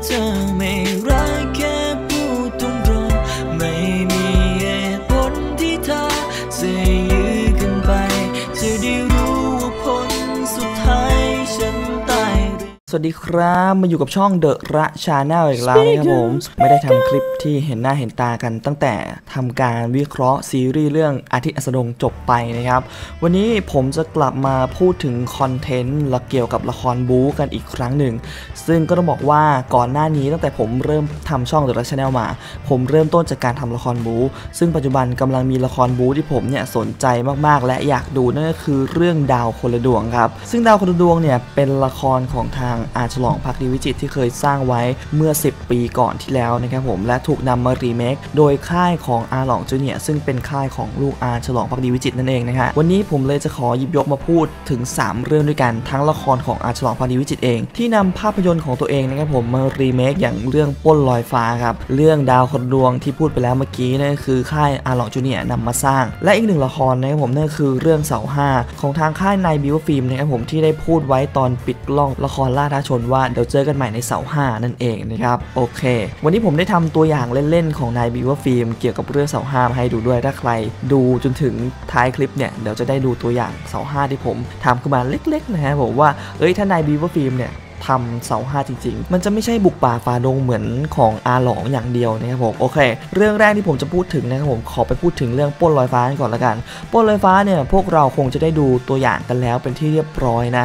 เธอไม่รักแค่พูดตรงๆไม่มีเหตุผลที่เธอจะยื้อกันไปจะได้รู้ว่าผลสุดท้ายฉันตายสวัสดีครับมาอยู่กับช่องเดอะระชาแนลอีกแล้วนะครับผมไม่ได้ทำคลิปที่เห็นหน้าเห็นตากันตั้งแต่ทำการวิเคราะห์ซีรีส์เรื่องอาทิตย์อัสดงจบไปนะครับวันนี้ผมจะกลับมาพูดถึงคอนเทนต์และเกี่ยวกับละครบู๊กันอีกครั้งหนึ่งซึ่งก็ต้องบอกว่าก่อนหน้านี้ตั้งแต่ผมเริ่มทำช่องเดอะระชาแนลมาผมเริ่มต้นจากการทำละครบู๊ซึ่งปัจจุบันกำลังมีละครบู๊ที่ผมเนี่ยสนใจมากๆและอยากดูนั่นก็คือเรื่องดาวคนละดวงครับซึ่งดาวคนละดวงเนี่ยเป็นละครของทางอาฉลองภักดีวิจิตรที่เคยสร้างไว้เมื่อ10ปีก่อนที่แล้วนะครับผมและถูกนำมารีเมคโดยค่ายของอาหลองจูเนียร์ซึ่งเป็นค่ายของลูกอาฉลองภักดีวิจิตรนั่นเองนะฮะวันนี้ผมเลยจะขอหยิบยกมาพูดถึง3เรื่องด้วยกันทั้งละครของอาฉลองภักดีวิจิตรเองที่นำภาพยนตร์ของตัวเองนะครับผมมารีเมคอย่างเรื่องปล้นลอยฟ้าครับเรื่องดาวคนละดวงที่พูดไปแล้วเมื่อกี้นั่นคือค่ายอาหลองจูเนียร์นำมาสร้างและอีกหนึ่งละครนะครับผมนั่นคือเรื่องเสา5ของทางค่ายนายบิวฟิล์มนะครับผมที่ได้พูดไว้ตอนปิดกล้องละครล่าท้าชนว่าเดี๋ยวเจอกันใหม่ในเสา5นั่นเองนะครับโอเควันนี้ผมได้ทำตัวอย่างเล่นๆของนายบิวฟิล์มเกี่ยวกับเรื่องเสา5มาให้ดูด้วยถ้าใครดูจนถึงท้ายคลิปเนี่ยเดี๋ยวจะได้ดูตัวอย่างเสา5ที่ผมทำขึ้นมาเล็กๆนะฮะผมว่าถ้านายบิวฟิล์มเนี่ยทำเสา5จริงๆมันจะไม่ใช่บุกป่าฝ่าดงเหมือนของอาหลองอย่างเดียวนะครับผมโอเคเรื่องแรกที่ผมจะพูดถึงนะครับผมขอไปพูดถึงเรื่องปล้นลอยฟ้าก่อนละกันปล้นลอยฟ้าเนี่ยพวกเราคงจะได้ดูตัวอย่างกันแล้วเป็นที่เรียบร้อยนะ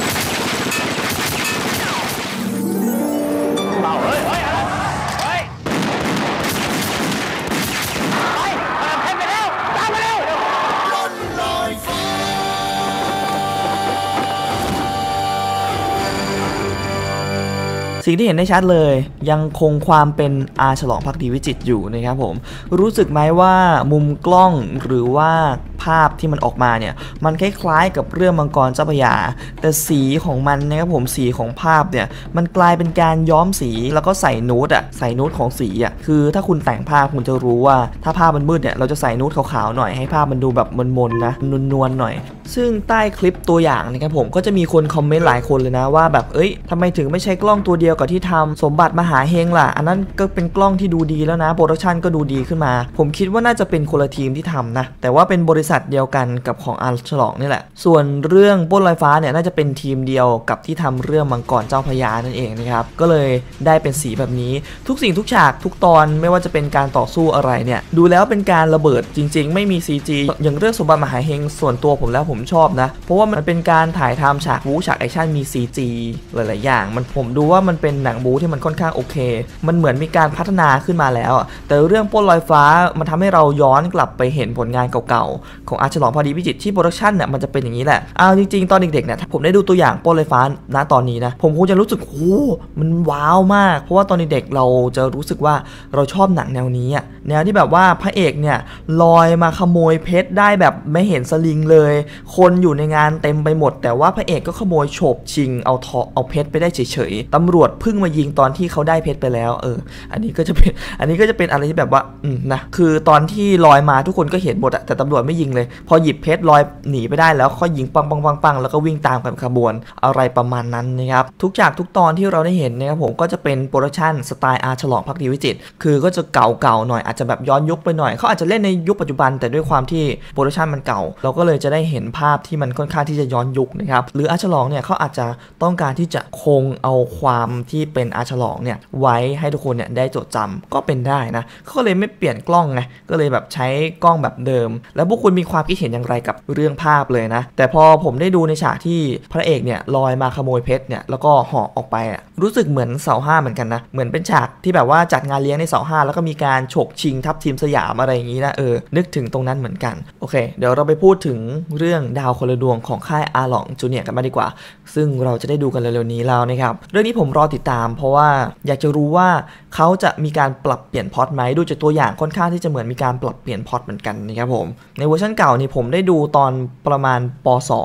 สิ่งที่เห็นได้ชัดเลยยังคงความเป็นอาฉลองภักดีวิจิตรอยู่นะครับผมรู้สึกไหมว่ามุมกล้องหรือว่าภาพที่มันออกมาเนี่ยมันคล้ายๆกับเรื่องมังกรเจ้าพระยาแต่สีของมันนะครับผมสีของภาพเนี่ยมันกลายเป็นการย้อมสีแล้วก็ใส่นูตใส่นูตของสีคือถ้าคุณแต่งภาพคุณจะรู้ว่าถ้าภาพมันมืดเนี่ยเราจะใส่นูตขาวๆหน่อยให้ภาพมันดูแบบมนๆนะนวลๆหน่อยซึ่งใต้คลิปตัวอย่างนะครับผมก็จะมีคนคอมเมนต์หลายคนเลยนะว่าแบบทำไมถึงไม่ใช้กล้องตัวเดียวกับที่ทำสมบัติมหาเฮงล่ะอันนั้นก็เป็นกล้องที่ดูดีแล้วนะโปรดักชันก็ดูดีขึ้นมาผมคิดว่าน่าจะเป็นคนละทีมที่ทำนะแต่ว่าเป็นบริษัทเดียวกันกับของอาฉลองนี่แหละส่วนเรื่องปล้นลอยฟ้าเนี่ยน่าจะเป็นทีมเดียวกับที่ทำเรื่องมังกรเจ้าพระยานั่นเองนะครับก็เลยได้เป็นสีแบบนี้ทุกสิ่งทุกฉากทุกตอนไม่ว่าจะเป็นการต่อสู้อะไรเนี่ยดูแล้วเป็นการระเบิดจริงๆไม่มี CG อย่างเรื่องสมบัติมหาเฮงส่วนตัวผมแล้วผมชอบนะเพราะว่ามันเป็นการถ่ายทำฉากบู๊ฉากแอคชั่นมี CG หลายๆอย่างผมดูว่ามันเป็นหนังบู๊ที่มันค่อนข้างโอเคมันเหมือนมีการพัฒนาขึ้นมาแล้วแต่เรื่องปล้นลอยฟ้ามันทำให้เราย้อนกลับไปเห็นผลงานเก่าๆของอาฉลองภักดีวิจิตรที่โปรดักชันเนี่ยมันจะเป็นอย่างนี้แหละจริงๆตอนเด็กๆเนี่ยผมได้ดูตัวอย่างปล้นลอยฟ้าณตอนนี้นะผมคงจะรู้สึกโอ้มันว้าวมากเพราะว่าตอนเด็กๆเราจะรู้สึกว่าเราชอบหนังแนวนี้แนวที่แบบว่าพระเอกเนี่ยลอยมาขโมยเพชรได้แบบไม่เห็นสลิงเลยคนอยู่ในงานเต็มไปหมดแต่ว่าพระเอกก็ขโมยโฉบชิงเอาเพชรไปได้เฉยๆตำรวจพึ่งมายิงตอนที่เขาได้เพชรไปแล้วอันนี้ก็จะเป็นอะไรที่แบบว่านะคือตอนที่ลอยมาทุกคนก็เห็นหมดแต่ตำรวจไม่ยิงเลยพอหยิบเพชรลอยหนีไปได้แล้วค่อยยิงปังแล้วก็วิ่งตามกับขบวนอะไรประมาณนั้นนะครับทุกฉากทุกตอนที่เราได้เห็นนะครับผมก็จะเป็นโปรดักชันสไตล์อาฉลองภักดีวิจิตรคือก็จะเก่าๆหน่อยอาจจะแบบย้อนยุคไปหน่อยเขาอาจจะเล่นในยุคปัจจุบันแต่ด้วยความที่โปรดักชันมันเก่าเราก็เลยจะได้เห็นภาพที่มันค่อนข้างที่จะย้อนยุคนะครับหรืออาฉลองเนี่ยเขาอาจจะต้องการที่จะคงเอาความที่เป็นอาฉลองเนี่ยไว้ให้ทุกคนเนี่ยได้จดจำก็เป็นได้นะเขาก็เลยไม่เปลี่ยนกล้องไงก็เลยแบบใช้กล้องแบบเดิมแล้วพวกคุณมีความคิดเห็นอย่างไรกับเรื่องภาพเลยนะแต่พอผมได้ดูในฉากที่พระเอกเนี่ยลอยมาขโมยเพชรเนี่ยแล้วก็ห่อออกไปรู้สึกเหมือนเสา5เหมือนกันนะเหมือนเป็นฉากที่แบบว่าจัดงานเลี้ยงในเสา5แล้วก็มีการฉกชิงทัพทีมสยามอะไรอย่างนี้นะนึกถึงตรงนั้นเหมือนกันโอเคเดี๋ยวเราไปพูดถึงเรื่องดาวคนละดวงของค่ายอาหลองจูเนียร์กันมาดีกว่าซึ่งเราจะได้ดูกันเร็วๆนี้แล้วนะครับเรื่องนี้ผมรอติดตามเพราะว่าอยากจะรู้ว่าเขาจะมีการปรับเปลี่ยนพล็อตไหมดูจากตัวอย่างค่อนข้างที่จะเหมือนมีการปรับเปลี่ยนพล็อตเหมือนกันนะครับผมในเวอร์ชันเก่านี่ผมได้ดูตอนประมาณป. 2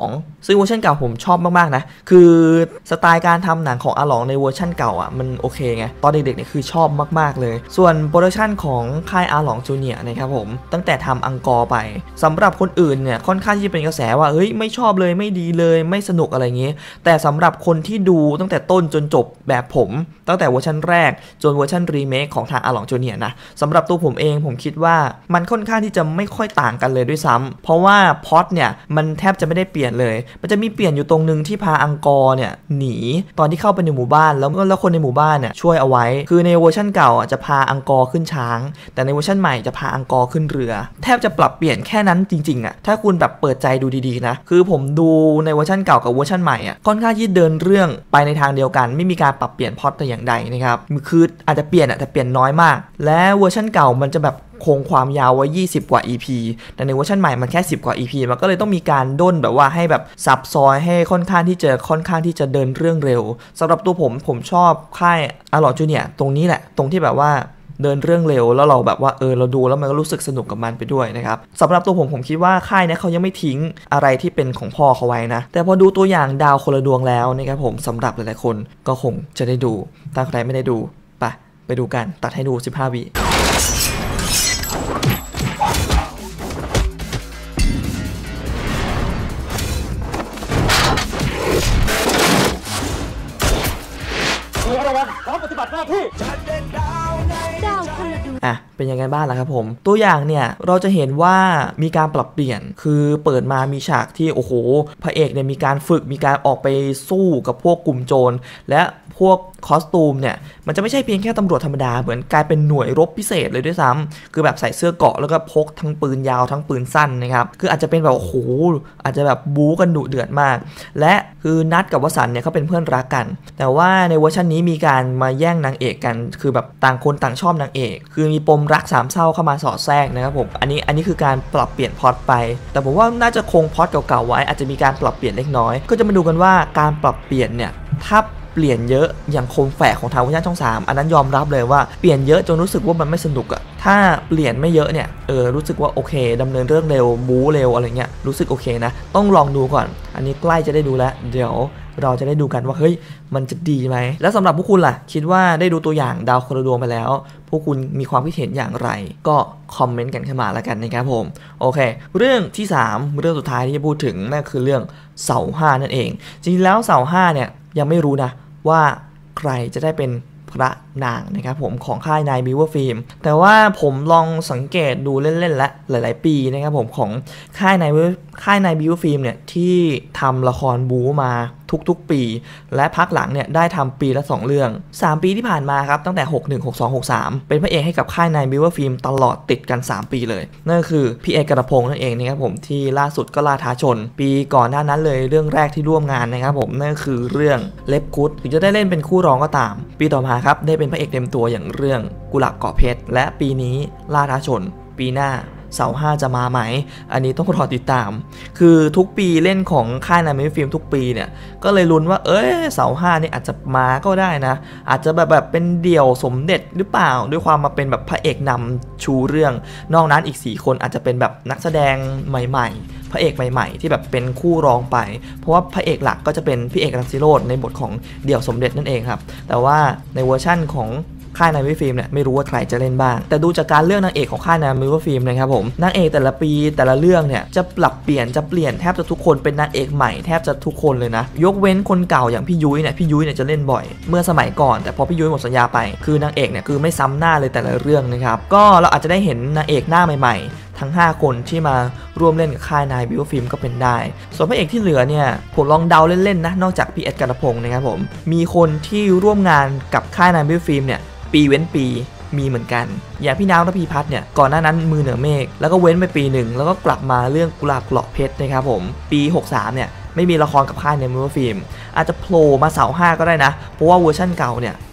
ซึ่งเวอร์ชันเก่าผมชอบมากๆนะคือสไตล์การทำหนังของอาหลองในเวอร์ชันเก่าอ่ะมันโอเคไงตอนเด็กๆเนี่ยคือชอบมากๆเลยส่วนโปรดักชันของค่ายอาหลองจูเนียร์นะครับผมตั้งแต่ทำอังกอร์ไปสำหรับคนอื่นเนี่ยค่อนข้างที่จะเป็นกระแสว่าเฮ้ยไม่ชอบเลยไม่ดีเลยไม่สนุกอะไรเงี้ยแต่สำหรับคนที่ดูตั้งแต่ต้นจนจบแบบผมตั้งแต่เวอร์ชันแรกจนเวอร์ชันรีเมคของทางอาหลองจูเนียร์นะสำหรับตัวผมเองผมคิดว่ามันค่อนข้างที่จะไม่ค่อยต่างกันเลยด้วยซ้ำเพราะว่าพล็อตเนี่ยมันแทบจะไม่ได้เปลี่ยนเลยมันจะมีเปลี่ยนอยู่ตรงนึงที่พาอังกอร์เนี่ยหนีตอนที่เข้าไปในหมู่บ้านแล้วคนในหมู่บ้านเนี่ยช่วยเอาไว้คือในเวอร์ชันเก่าจะพาอังกอร์ขึ้นช้างแต่ในเวอร์ชันใหม่จะพาอังกอร์ขึ้นเรือแทบจะปรับเปลี่ยนแค่นั้นจริงๆอ่ะถ้าคุณแบบเปิดใจดูดีๆนะคือผมดูในเวอร์ชันเก่ากับเวอร์ชันใหม่อ่ะค่อนข้างที่เดินเรื่องไปในทางเดียวกันไม่มีการปรับเปลี่ยนพล็อตแต่อย่างใดนะครับคืออาจจะเปลี่ยนแต่เปลี่ยนน้อยมากและเวอร์ชันเก่ามันจะแบบคงความยาวไว้20กว่า EP แต่ในเวอร์ชันใหม่มันแค่10กว่า EP มันก็เลยต้องมีการด้นแบบว่าให้แบบซับซ้อนให้ค่อนข้างที่จะเดินเรื่องเร็วสำหรับตัวผมชอบค่ายอาหลองจูเนียร์ตรงนี้แหละตรงที่แบบว่าเดินเรื่องเร็วแล้วเราแบบว่าเราดูแล้วมันก็รู้สึกสนุกกับมันไปด้วยนะครับสำหรับตัวผมคิดว่าค่ายนี้เขายังไม่ทิ้งอะไรที่เป็นของพ่อเขาไว้นะแต่พอดูตัวอย่างดาวคนละดวงแล้วนะครับผมสำหรับหลายๆคนก็คงจะได้ดูถ้าใครไม่ได้ดูไปดูกันตัดให้ดู15 วิปฏิบัติหน้าที่เป็นยังไงบ้างล่ะครับผมตัวอย่างเนี่ยเราจะเห็นว่ามีการปรับเปลี่ยนคือเปิดมามีฉากที่โอ้โหพระเอกเนี่ยมีการฝึกมีการออกไปสู้กับพวกกลุ่มโจรและพวกคอสตูมเนี่ยมันจะไม่ใช่เพียงแค่ตำรวจธรรมดาเหมือนกลายเป็นหน่วยรบพิเศษเลยด้วยซ้ำคือแบบใส่เสื้อเกราะแล้วก็พกทั้งปืนยาวทั้งปืนสั้นนะครับคืออาจจะเป็นแบบโอ้โหอาจจะแบบบู๊กันดุเดือดมากและคือนัดกับวสันต์เนี่ยเขาเป็นเพื่อนรักกันแต่ว่าในเวอร์ชันนี้มีการมาแย่งนางเอกกันคือแบบต่างคนต่างชอบนางเอกคือมีปมรักสามเศร้าเข้ามาสอดแทรกนะครับผมอันนี้คือการปรับเปลี่ยนพล็อตไปแต่ผมว่าน่าจะคงพล็อตเก่าๆไว้อาจจะมีการปรับเปลี่ยนเล็กน้อยก็จะมาดูกันว่าการปรับเปลี่ยนเนี่ยถ้าเปลี่ยนเยอะอย่างโคมแฝกของทางวิญญาณช่อง3อันนั้นยอมรับเลยว่าเปลี่ยนเยอะจนรู้สึกว่ามันไม่สนุกอะถ้าเปลี่ยนไม่เยอะเนี่ยรู้สึกว่าโอเคดำเนินเรื่องเร็วบู๊เร็วอะไรเงี้ยรู้สึกโอเคนะต้องลองดูก่อนอันนี้ใกล้จะได้ดูแล้วเดี๋ยวเราจะได้ดูกันว่าเฮ้ยมันจะดีไหมแล้วสำหรับพวกคุณล่ะคิดว่าได้ดูตัวอย่างดาวคนละดวงไปแล้วพวกคุณมีความคิดเห็นอย่างไรก็คอมเมนต์กันขึ้นมาแล้วกันนะครับผมโอเคเรื่องที่3เรื่องสุดท้ายที่จะพูดถึงนั่นคือเรื่องเสา5นั่นเองจริงๆแล้วเสา5เนี่ยยังไม่รู้นะว่าใครจะได้เป็นพระนางนะครับผมของค่ายนายบิวเวอร์ฟิล์มแต่ว่าผมลองสังเกตดูเล่นๆและหลายๆปีนะครับผมของค่ายนายบิวเวอร์ฟิล์มเนี่ยที่ทำละครบู๊มาทุกๆปีและพักหลังเนี่ยได้ทำปีละ2เรื่อง3ปีที่ผ่านมาครับตั้งแต่61 62 63เป็นพระเอกให้กับค่ายนายบิวเวอร์ฟิล์มตลอดติดกัน3ปีเลยนั่นก็คือพี่เอกกระพงษ์นั่นเองนะครับผมที่ล่าสุดก็ล่าท้าชนปีก่อนหน้านั้นเลยเรื่องแรกที่ร่วมงานนะครับผมนั่นก็คือเรื่องเล็บกุดถึงจะได้เล่นเป็นคู่รองก็ตามปีต่อมาครับได้เป็นพระเอกเต็มตัวอย่างเรื่องกุหลาบเกาะเพชรและปีนี้ล่าท้าชนปีหน้าเสา5จะมาไหมอันนี้ต้องรอติดตามคือทุกปีเล่นของค่ายนายบิวเวอร์ฟิล์มทุกปีเนี่ยก็เลยลุ้นว่าเสา5นี่อาจจะมาก็ได้นะอาจจะแบบเป็นเดี่ยวสมเด็จหรือเปล่าด้วยความมาเป็นแบบพระเอกนำชูเรื่องนอกนั้นอีก4คนอาจจะเป็นแบบนักแสดงใหม่ๆพระเอกใหม่ๆที่แบบเป็นคู่รองไปเพราะว่าพระเอกหลักก็จะเป็นพี่เอกรังสิโรจน์ในบทของเดี่ยวสมเด็จนั่นเองครับแต่ว่าในเวอร์ชั่นของค่ายนายบิวเวอร์ฟิล์มเนี่ยไม่รู้ว่าใครจะเล่นบ้างแต่ดูจากการเลือกนางเอกของค่ายนายบิวเวอร์ฟิล์มนะครับผมนางเอกแต่ละปีแต่ละเรื่องเนี่ยจะปรับเปลี่ยนแทบจะทุกคนเป็นนางเอกใหม่แทบจะทุกคนเลยนะยกเว้นคนเก่าอย่างพี่ยุ้ยเนี่ยจะเล่นบ่อยเมื่อสมัยก่อนแต่พอพี่ยุ้ยหมดสัญญาไปคือนางเอกเนี่ยคือไม่ซ้ำหน้าเลยแต่ละเรื่องนะครับก็เราอาจจะได้เห็นนางเอกหน้าใหม่ๆทั้ง5คนที่มาร่วมเล่นกับค่ายนายบิวเวอร์ฟิล์มก็เป็นได้ส่วนพระเอกที่เหลือเนี่ยผมลองเดาเล่นๆนะนอกจากพี่เอ็ดกระพงษ์นะครับผมมีคนที่ร่วมงานกับค่ายนายบิวเวอร์ฟิล์มเนี่ยปีเว้นปีมีเหมือนกันอย่างพี่นาวและพี่พัฒน์เนี่ยก่อนหน้านั้นมือเหนือเมฆแล้วก็เว้นไปปีหนึ่งแล้วก็กลับมาเรื่องกุหลาบเกาะเพชรนะครับผมปี63เนี่ยไม่มีละครกับค่ายในบิวเวอร์ฟิล์มอาจจะโผล่มาเสา5ก็ได้นะเพราะว่าเวอร์ชั่นเก่าเนี่ย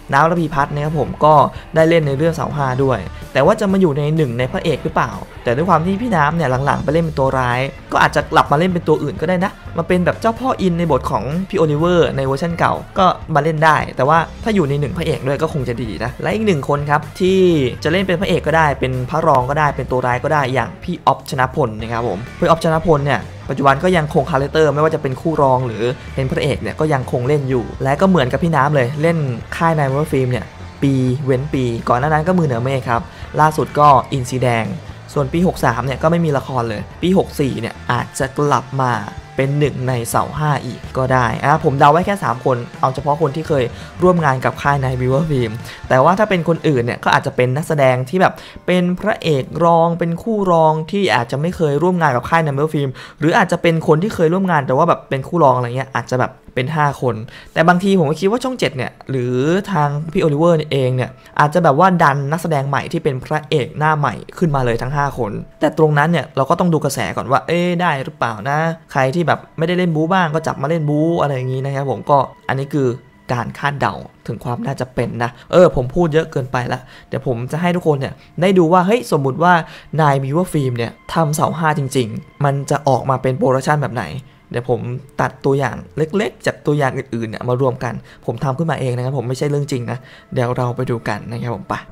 น้ำระพีพัฒน์นะครับผมก็ได้เล่นในเรื่องเสาห้าด้วยแต่ว่าจะมาอยู่ในหนึ่งในพระเอกหรือเปล่าแต่ด้วยความที่พี่น้ำเนี่ยหลังๆไปเล่นเป็นตัวร้ายก็อาจจะกลับมาเล่นเป็นตัวอื่นก็ได้นะมาเป็นแบบเจ้าพ่ออินในบทของพี่โอลิเวอร์ในเวอร์ชันเก่าก็มาเล่นได้แต่ว่าถ้าอยู่ในหนึ่งพระเอกด้วยก็คงจะดีนะและอีกหนึ่งคนครับที่จะเล่นเป็นพระเอกก็ได้เป็นพระรองก็ได้เป็นตัวร้ายก็ได้อย่างพี่อ๊อฟชนะพลนะครับผมพี่อ๊อฟชนะพลเนี่ยปัจจุบันก็ยังคงคาแรคเตอร์ไม่ว่าจะเป็นคู่รองหรือเป็นพระเอกเนี่ยก็ยังคงเล่นอยู่และก็เหมือนกับพี่น้ำเลยเล่นค่ายนายเวอร์ฟิล์มเนี่ยปีเว้นปีก่อนหน้านั้นก็มือเหนือเมฆครับล่าสุดก็อินซีแดงส่วนปี63เนี่ยก็ไม่มีละครเลยปี64เนี่ยอาจจะกลับมาเป็นหนึ่งในเสา5อีกก็ได้ผมเดาไว้แค่3คนเอาเฉพาะคนที่เคยร่วมงานกับค่ายนายวิวเวอร์ฟิล์มแต่ว่าถ้าเป็นคนอื่นเนี่ยก็อาจจะเป็นนักแสดงที่แบบเป็นพระเอกรองเป็นคู่รองที่อาจจะไม่เคยร่วมงานกับค่ายนายวิวเวอร์ฟิล์มหรืออาจจะเป็นคนที่เคยร่วมงานแต่ว่าแบบเป็นคู่รองอะไรเงี้ยอาจจะแบบเป็น5คนแต่บางทีผมก็คิดว่าช่อง7เนี่ยหรือทางพี่โอลิเวอร์เองเนี่ยอาจจะแบบว่าดันนักแสดงใหม่ที่เป็นพระเอกหน้าใหม่ขึ้นมาเลยทั้ง5คนแต่ตรงนั้นเนี่ยเราก็ต้องดูกระแสก่อนว่าได้หรือเปล่านะใครที่แบบไม่ได้เล่นบู๊บ้างก็จับมาเล่นบู๊อะไรอย่างงี้นะครับผมก็อันนี้คือการคาดเดาถึงความน่าจะเป็นนะผมพูดเยอะเกินไปละเดี๋ยวผมจะให้ทุกคนเนี่ยได้ดูว่าเฮ้ยสมมุติว่านายวิวเวอร์ฟิล์มเนี่ยทำเสา5จริงๆมันจะออกมาเป็นโปรดักชันแบบไหนเดี๋ยวผมตัดตัวอย่างเล็กๆจากตัวอย่างอื่นๆเนี่ยมารวมกันผมทำขึ้นมาเองนะครับผมไม่ใช่เรื่องจริงนะเดี๋ยวเราไปดูกันนะครับผมไป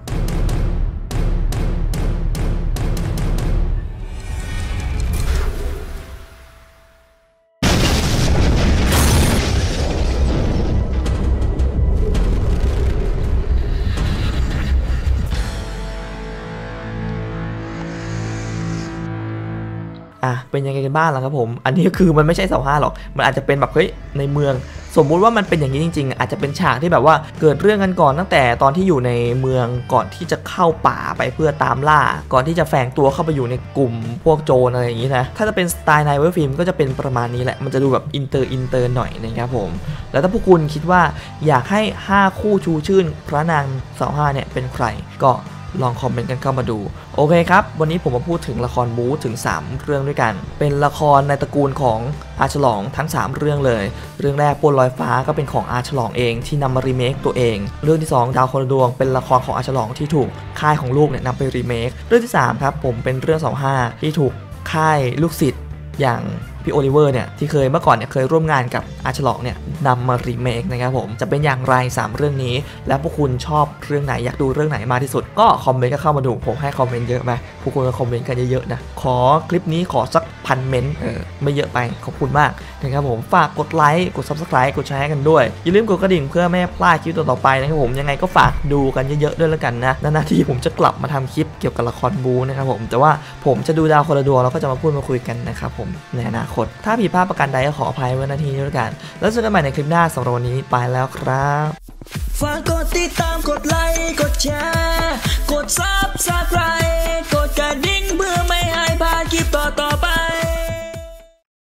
เป็นยังไงกันบ้างล่ะครับผมอันนี้คือมันไม่ใช่เสาห้าหรอกมันอาจจะเป็นแบบเฮ้ยในเมืองสมมุติว่ามันเป็นอย่างนี้จริงๆอาจจะเป็นฉากที่แบบว่าเกิดเรื่องกันก่อนตั้งแต่ตอนที่อยู่ในเมืองก่อนที่จะเข้าป่าไปเพื่อตามล่าก่อนที่จะแฝงตัวเข้าไปอยู่ในกลุ่มพวกโจรอะไรอย่างนี้นะถ้าจะเป็นสไตล์นายเวอร์ฟิล์มก็จะเป็นประมาณนี้แหละมันจะดูแบบอินเตอร์หน่อยนะครับผมแล้วถ้าพวกคุณคิดว่าอยากให้5คู่ชูชื่นพระนางเสาห้าเนี่ยเป็นใครก็ลองคอมเมนต์กันเข้ามาดูโอเคครับวันนี้ผมมาพูดถึงละครบู๊ถึง3เรื่องด้วยกันเป็นละครในตระกูลของอาฉลองทั้ง3เรื่องเลยเรื่องแรกปล้นลอยฟ้าก็เป็นของอาฉลองเองที่นำมารีเมคตัวเองเรื่องที่2ดาวคนละดวงเป็นละครของอาฉลองที่ถูกค่ายของลูกเนี่ยนำไปรีเมคเรื่องที่3ครับผมเป็นเรื่อง25ที่ถูกค่ายลูกศิษย์อย่างพี่โอลิเวอร์เนี่ยที่เคยเมื่อก่อนเนี่ยเคยร่วมงานกับอาฉลองเนี่ยนำมารีเมคนะครับผมจะเป็นอย่างไร3เรื่องนี้แล้วพวกคุณชอบเรื่องไหนอยากดูเรื่องไหนมากที่สุดก็คอมเมนต์ก็เข้ามาดูผมให้คอมเมนต์เยอะไหมพวกคุณก็คอมเมนต์กันเยอะๆนะขอคลิปนี้ขอสัก1,000เมนต์ไม่เยอะไปขอบคุณมากนะครับผมฝากกดไลค์กด Subscribe กดแชร์กันด้วยอย่าลืมกดกระดิ่งเพื่อไม่พลาดคลิปต่อไปนะครับผมยังไงก็ฝากดูกันเยอะๆด้วยแล้วกันนะนานๆทีผมจะกลับมาทำคลิปเกี่ยวกับละครบูนะครับผมแต่ว่าผมจะดูดาวคนละดวงแล้วก็จะมาพูดมาคุยกันนะครับผมในอนาคตถ้าผิดพลาดประการใดก็ขออภัยไว้ณที่นี้ด้วยกันแล้วเจอกันใหม่ในคลิปหน้าสำหรับวันนี้ไปแล้วครับฝากกดติดตามกดไลค์กดแชร์กด Subscribe กดกระดิ่งเพื่อไม่ให้พลาดคลิปต่อไป